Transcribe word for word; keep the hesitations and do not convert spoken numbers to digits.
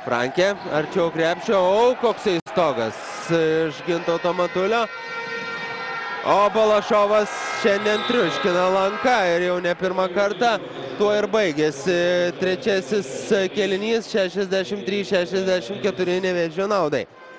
Frankė, arčiau krepšio, o koksai stogas iš Gintauto Matulio. O Balašovas šiandien triuškina lanką ir jau ne pirmą kartą. Tuo ir baigėsi trečiasis kėlinys, šešiasdešimt trys šešiasdešimt keturi Nevėžio naudai.